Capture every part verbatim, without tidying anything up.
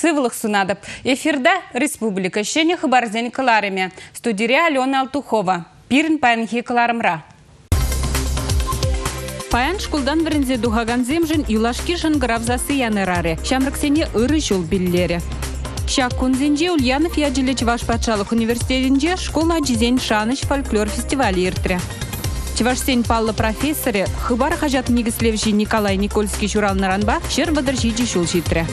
Сывлых сунадып. Эфирда республика шене хабарзен каларыме. Студия Алена Алтухова. Пирн паянхи каларымра. Паян шкулдан варензе духаган земжин юлашкишин гравзасы янырары. Шамрыксене ыры жол биллері. Шак кунзенже Ульянов яджелеч ваш патшалық университетінде школа джизен шаныш фольклор фестивалі иртре. Чевашсен паллы профессоры хыбар хажат негіслевші Николай Никольский журал наранба шер бадыржиджи шул житре.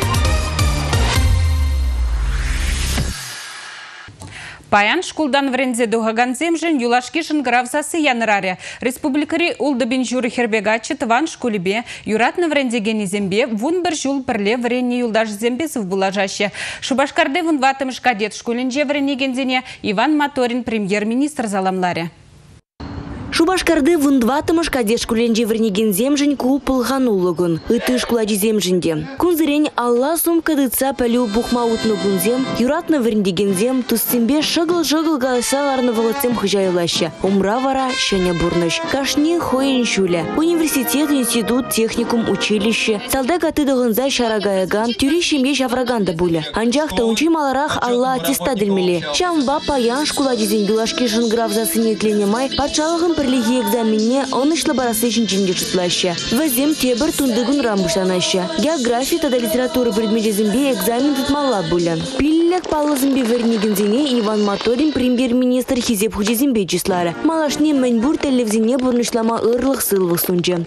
Паян шкулдан врензе дугаган земжен юлашкишин гравзасы янырары. Республикари улдабин журы хербегачы тыван шкулебе юратны врензе гени зембе вун бір жул пірле вренне юлдаш зембесов булажаще. Шубашкарде вун ватымыш кадет шкулинже вренне гензене Иван Моторин премьер-министр заламларе. Шубашкарды вундватымыш кадеш куленже вернеген земжин купыл ханулыгын. Итыш кулади земжинде. Кунзырень алла сумка дыца пәлю бухмаутны гунзем, юратны вернеген зем, тустембе шыгыл-жыгыл галасаларны волоцем хыжайылаще. Умра вара шене бурныш. Кашни хоен шуле. Университет, институт, техникум, училище. Салдак атыдығынза шарагаяган, тюришемге шавраганда буле. Анжақта унчи маларах алла аттеста ділмеле. Шамба паян шкулади зен юлашкишин гравзасын етленемай, патшалығын Перлиги экзаменне он ишлы барасы жинчинге чутлаще. Вазем тебір тундыгун рамбушанаще. География тада литературы предмежезімбе экзамен тутмалла булян. Пиллек паллызымбе вернегензене Иван Моторин премьер-министр хизеп хужезімбе числары. Малашне мәнбур телевзине бурнышлама ырлық сылвық сунче.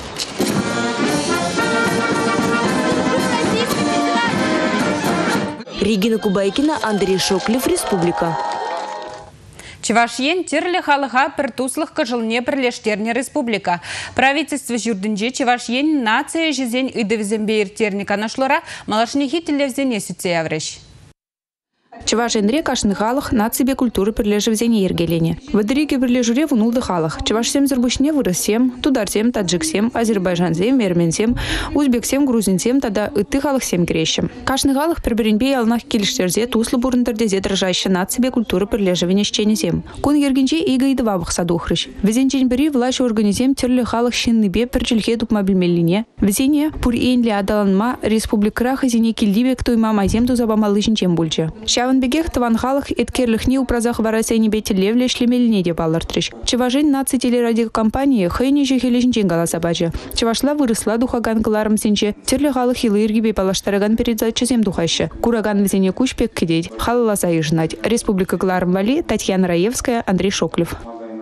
Регина Кубайкина, Андрей Шоклев, Республика. Чевашьен терлі халыға пір туслық кыжылне бірлештерне республика. Правительство жүрдінже Чевашьен нация жезен үдівзембе иртерника нашлора малашнехи телевзене сүтсе авреш. Чевашенре кашны халық нацибе культуры пірлежевзене ергелене. Вадыриге бірлежуре вунулды халық. Чевашсем зірбушне вырысем, тударсем, таджиксем, азербайжансем, мерменсем, узбексем, грузинсем, тада ытты халық сем керещем. Кашны халық пірбірінбе ялнақ келіштерзе туслы бұрындырдезе дрожаще нацибе культуры пірлежевене щенезем. Кун ергенче ига и два бұқса духрыш. Везенчен бірі влаш организем терлі халық щенныбе пірчілге тупмобильмеліне. Везене пур эйнлі адаланма республикара хазине келдибе ктойма мазем тузабамалышынчем бульче. Бегех тыван халық эткерліхне упразах варасайне бетелевле шлемеліне де балыртрыш. Чеважен наци телерадиокомпании хайне жехелешінчен галаса бачы. Чевашла вырысла духаган кыларым сенче, терлі халық хилы иргебе палаштараган передачызем духаще. Кураган везене кучпек кедеть, халыласа ежнать. Республика Кларым Вали, Татьяна Раевская, Андрей Шоклев.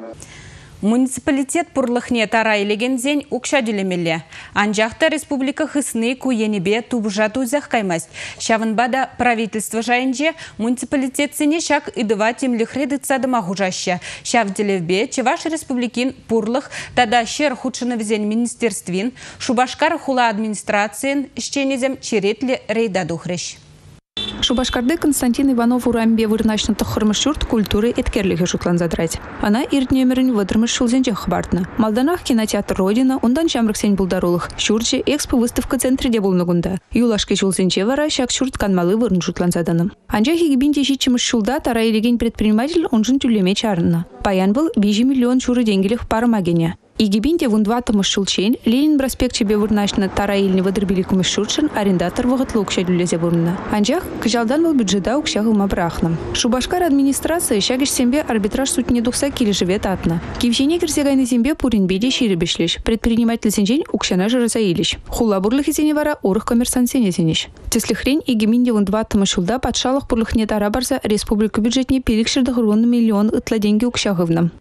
Муниципалитет пурлыхне тарай легензень укшадилемеле. Анжақта республика хысны куенебе тубжа тузах каймасть. Шавынбада правительство жайынже муниципалитетсене шак идыва темлихреды цадыма хужаще. Шавделевбе Чеваш республикин пурлых тада шер худшыновзен министерствин, Шубашкар хула администрациян ищенезем черетле рейда духрещ. Шубашкарды Константин Иванов урамбе вырначны тахырмыш юрт культуры эткерлігі жұтлан задрать. Ана иртнемерін выдырмыш шулзенже хабартны. Малданах кинотеатр Родина, ондан шамрыксен булдарулых. Шурче экспо выставка центриде булнагунда. Юлашки шулзенже вара шак шурт канмалы вырн жұтлан заданым. Анжахи гибинте щитчимыш шулда тарай леген предприниматель онжын тюлеме чарына. Паян был бежи миллион шуры денгелев парамагене. Игибинте вундватымыш шулчен, Ленин проспект чебе вырначны тараильны выдырбиликумыш шурчен арендатор вағытлы укшадюлезе вырнна. Анжах кыжалдан был бюджета укшағыма брахным. Шубашкар администрация шагиш сембе арбитраж сутне духса кили живет атна. Кивжене кирсегайны зембе пуринбеде ширебешлеш. Предприниматель сенжен укшана жырызаилеш. Хула бурлых изене вара урых коммерсант сенезенеш. Теслихрень игибинте вундватымыш шулда патшалық бурлыхне тара барса республика бюджетне перекшерді ғырвонны миллион ытла деньги укшағывным.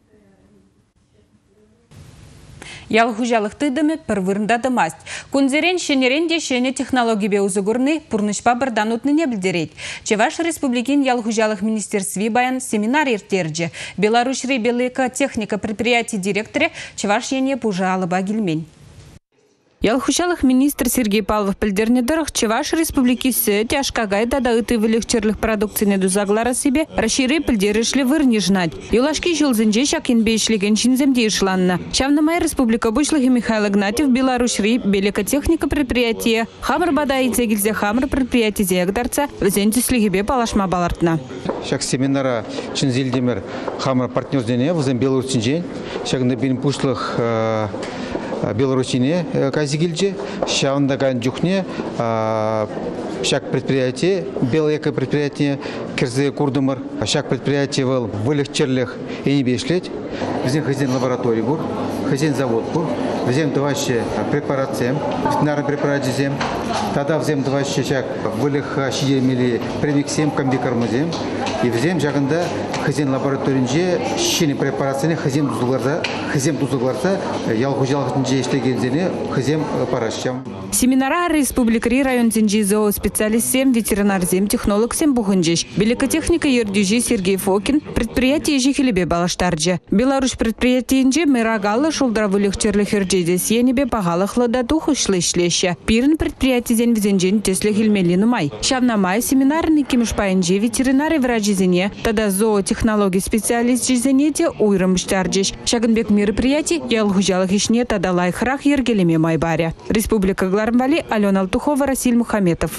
Ялхужалықты дымы пірвырында дымаст. Күнзерен шенеренде шене технологии бе узыгурны пурнышпа бірдан утныне білдерейд. Чеваш республикин ялхужалық министерстви баян семинар ертерджі. Беларусь ребелыка техника предприятий директоре Чеваш ене пужа алыба гельмень. Ялхушалых министр Сергей Павлов пілдернедіріх Чеваш республикесі тяжкагай дада ыты вылегчерлік продукцияны дузаглара себе расширы пілдерішлі вырне жнать. Юлашки жылзынже шакенбе ішлеген шинземде ишланна. Шавнамай республика бұшлығы Михаил Игнатьев Беларусь белека техника предприятия хамыр бадайыце келзе хамыр предприятия зеягдарца візентіслігібе палашма балартна. Шак семинара чинзелдемер хамыр партнер дене візен Беларусь чинжен. Шагында бен бұшлық Белорусине казигильджи, шағындаган жүхне шак предприятие, белое предприятие, кирзе курдымыр, шак предприятие был вылегчерлих и не бешлеть. Взем хозяин лаборатории бур, хозяин завод бур, взем дваще препарациям, ветеринарный препарат зем, тогда взем дваще шак вылег шиемели премиксем, комбикармазем, и взем жагында хозяин лабораторинже шини препарацияны хозяин дузугларда, хозяин дузугларда ялгужалгынже иштегензене хозяин парашчам. Семинара республикари район зенжи зооспециалист-сем, ветеринар-зем, технолог-сем бухынжеш. Белекотехника ердюжи Сергей Фокин предприятие жихелебе балаштарджа. Беларусь предприятиенже мэрагалы шулдравылых черлых ерджеде сенебе пағалық ладатух ушлышлеща. Пирен предприятиезен взенжен тесле хельмелину май. Шавнамай семинарный кемешпайынже ветеринары врачезене, тогда зоотехнологий специалист жезенете уйрымштарджеш. Шагынбек мероприятий ялгужалых ишне тогда лайхрах ергелеме майбаря. Республика Глармбали, Алена Алтухова, Расиль Мухаметов.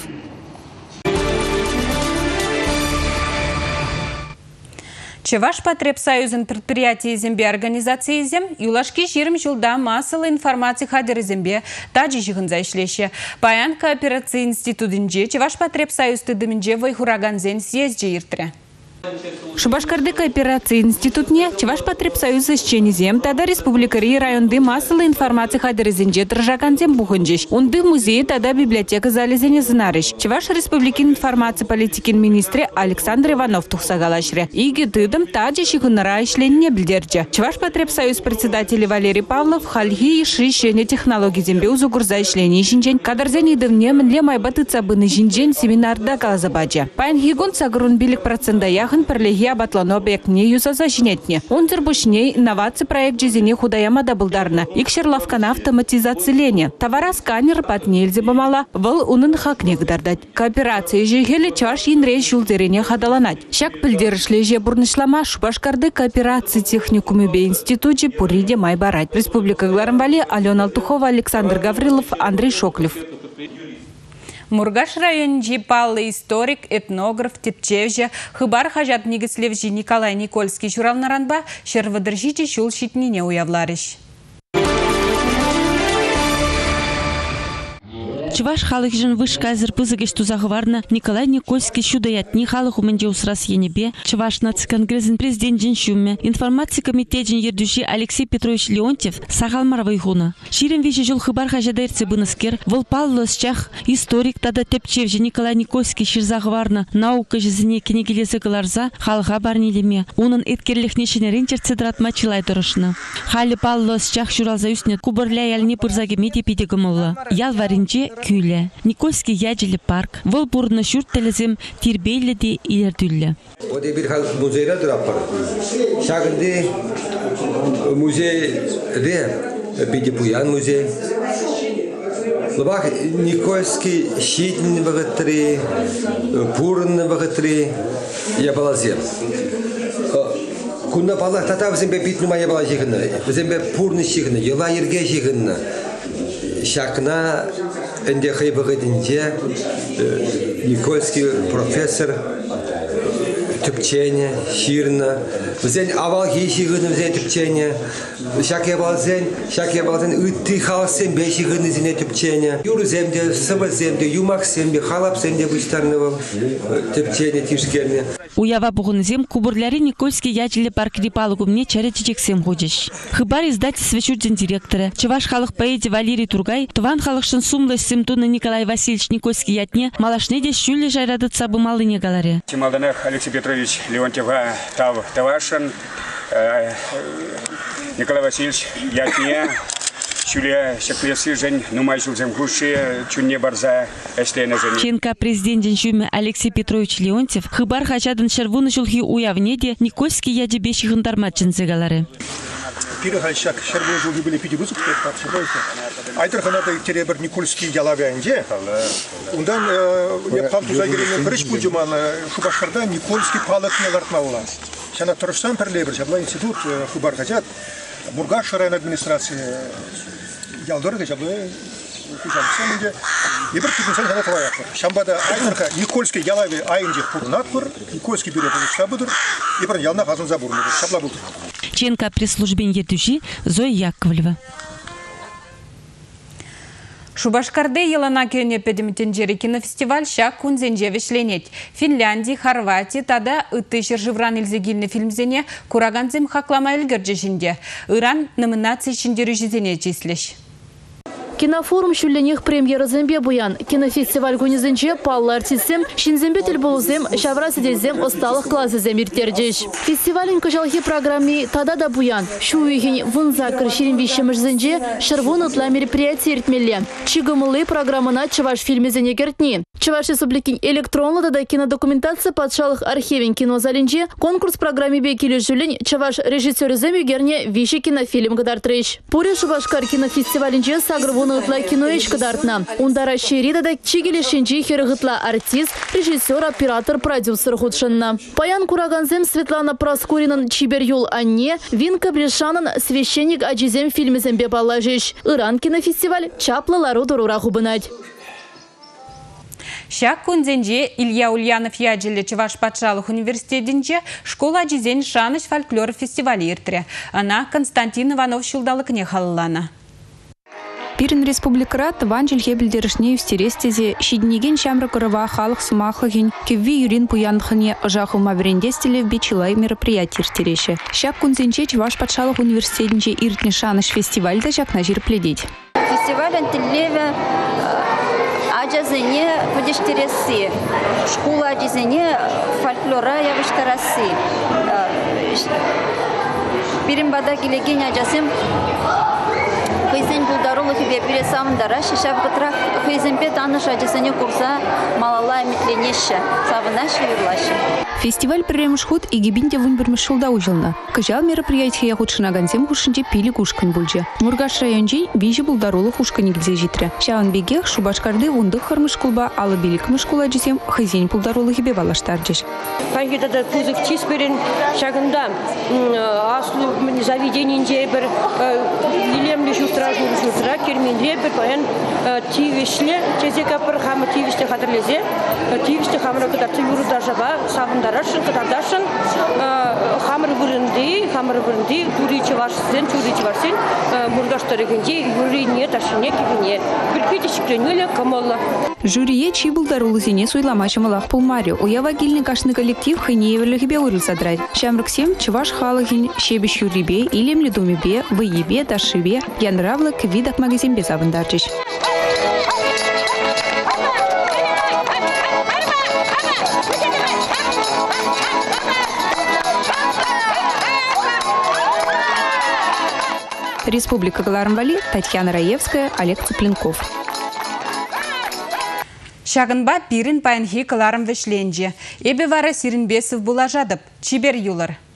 Чеваш потребсоюзен предприятий зембе организации зем, юлашки жирым жылда массалы информации хадеры зембе таджи жығынза ишлеше. Паян кооперации институтынже Чеваш потребсоюз тыдымынже вайхураган зен съезде иртре. Шубашкарды кооперации институтне Чеваш потребсоюз исченезем, тогда республикари районды массалы информации хадерезенже тражаканзем бухынжеш. Унды музей тогда библиотека залезене знарыш. Чеваш республикин информации политикин министре Александр Иванов тухсагалашре. Иги тыдым таджи шихынара ишленне билдерджа. Чеваш потребсоюз председатель Валерий Павлов хальги иши шене технологии зембе узугурза ишлене ишинжен. Кадарзени дымне мэнле майбатыца быны жинжен семинарда калазабаджа. Пайн хигун сагрун билик процента яхын перлеги абатлано объектне юзаза жинетне. Он тербушней инновации проект жизни худаяма дабылдарна. Икшерлавкана автоматизация лене. Товара сканер патнельзе бамала. Выл унын хакнег дардать. Кооперация жегели чаш инрей шулдерене хадаланать. Шак пыльдерышле же бурнышлама Шубашкарды кооперации техникумы бе институте пуриде майбарать. Республика Глармбали, Алена Алтухова, Александр Гаврилов, Андрей Шоклев. Мургаш район Джипалы историк, этнограф, тепчевже, хыбар хажат нигислевжи Николай Никольский журал наранба, шервадыржичи шул щитнине уявларыш. Чеваш халық жын вышказыр пызыгеш тузағыварна Николай Никольский шудаятни халық умэнде усрас енебе, Чеваш нацконгрезін президент жын шумме, информация комитет жын ердюши Алексей Петрович Леонтьев сағалмар вайхуна. Ширен вежі жыл хыбар хажадайрцы быныскер, выл паллос чах историк тада тепчев жы Николай Никольский шырзағыварна наука жызіне кенегелесі кыларза халға барнелеме, унын эткерліхне шенерен черцедратма чилай тұрышны. Халі паллос чах журалза үстіне кубырля ялни пырзагеме тепедегімылы. Ял варинче күйлі. Никольский яджилі парк. Выл бұрны шүрт тәлізім тербейлі де илердүлі. Оде бір халық музейля дұраппар. Шағынды музейде Педипуян музей. Лыбақ Никольский щитін вағытыры, пұрын вағытыры ябалазем. Күнна балақ тата візімбе бітнума ябала жығынна, візімбе пұрны жығынна, ела ерге жығынна. Шакна энде хайбагадинде Никольский профессор тупчение ширна взен авал хишигын взен тупчение шаке балзен шаке балзен үтти халсен бешигын зене тупчение юрземде сабаземде юмаксемде халапсемде бустарного тупчение тишкерне Уява бугунзем кубурлари Никольский яджилі паркри палугумне чаре чечексем ходиш. Хыбар издательства чурден директора. Чеваш халық поэти Валерий Тургай, туван халықшын сумлы симтуны Николай Васильевич Никольский ятне, малашнеде шүлі жайрадыца бы малыне галаре. Чемалданах Алексей Петрович Леонтьева Тавашин, Николай Васильевич ятне, Чуля шаклесы жень, нумай жулзем гуши, чунне барза эстена жень. Ченка президентин жюме Алексей Петрович Леонтьев, хыбар хачадын шервуны жулхи уявнеде Никольский ядебе шихындармат жынзегалары. Пирохальщак шервуны жулхи были пяти вызов, как шабайся. Айтырханада теребер Никольский ялавянде. Ундан палтуза геремен біріш бұл жуман Шубашкарда Никольский палық нелартмаула. Шана тұрыштан пірлебір, жабла институт хыбар хачад. Мургаш район администрации ялдырды жабы кужалсамынде ебір китинсен жана талаяқпыр. Шамбада айтырға Никольский ялави айынжы пұрнатпыр, Никольский бюро штабыдыр, ебір ялна қазынза бұрыныр, шабла бұлдыр. Ченка пресс-службен ертуші Зоя Яковлева. Шубашкарды елана күйіне педимітен жері кинофестиваль шак күнзенже вешленет. Финляндия, Хорватия, тада үтті жыржывран илзегілні фильмзене кураганзем хаклама үлгірджешінде. Иран номинация ішіндері жүзене числеш. Кинофорум шүлленех премьера зембе буян. Кинофестиваль гунизенче паллы артистсем, шинзембе тельбоузем, шавра сидезем осталых классызем иртердеш. Фестивалин кожалхи программе тада да буян. Шуихин вунзакр ширинвишемышзенче шырвун утла мероприятие иртмелле. Чигымылы программына чываш фильмезене кертни. Чываш республикин электронлы да кинодокументация подшалых архивин кинозалинче конкурс программе бекили жүлін чываш режиссерізем югерне виши кинофильм гадартрыш. Пуре шубашкар кинофестивалинче сагрвун утла киноиш кадартна. Ундара шерида да чигелешинчи херыгытла артист, режиссер, оператор, продюсер худшынна. Паян кураганзем Светлана Проскуринын чибер юл анне, Винка Брешанын священник аджизем фильмезембе балажиш. Иран кинофестиваль чаплы лару дурура хубынать. Шак күнзенже Илья Ульянов яджилі Чуваш патшалық университетінже школа аджизен шаныш фольклор фестивалі иртре. Ана Константин Иванов шулдалыкне халлана. Пирин республикара тыван жилге білдерішне үстерестезе шиднеген шамры кырыва халық сумақлығын кевви юрин пуянхыне жахума верендестелі бечилай мероприятий иртереші. Шак күнзенже Чуваш патшалық университетінже иртне шаныш фестивальда жакна жир пледеть. Фестиваль антиллеве аджазене подештересы. Школа аджазене фольклора явыштарасы. Пирин-бада келеген аджасым Хызен булдарулы хибе пересам дара шишав кытрак хызен пет аныш аджасене курса малала метленеше савынаши юрлаши. Фестиваль перемышхут и гибинде вунбермышулда ужылна. Кажал мероприятие худшина ганзем хушинче пили кушкан бульже. Мургаш районжи вижи булдарулы хушканик где житре. Шаан бегех Шубашкарды вундых хармышкулба алы билик мышкула джисем хызен булдарулы хибе балаштарджиш. Паньгида да кузык чисперин шагында аслу заведенинде бір илемли шустражу шустра керменле бір паян тивишле чезе капыр хамы тивишле хатырлезе тивишле хамыра кыдарчы юруда жаба савындарашын кыдардашын хамыр вырынды хамыр вырынды туричи вашсен туричи вашсен мургаштарыгынде юрине ташыне кибине бір петишикленеле камалла. Жюрие чи булдарулы зене суйламачы малах пулмари. Уява гильный кашный коллектив хайнееверлы хибе урыл задрать. Шамрыксем Чуваш халыгин шебеш юрибе, илемли думебе, выебе, дашибе, янравлы к видах магазинбе завындарчыш. Республика Галармвали, Татьяна Раевская, Олег Цыпленков. Шагынба пирин паянхи кыларым вешленже. Эбе вара сирин бесов булажадып, чибер юлар.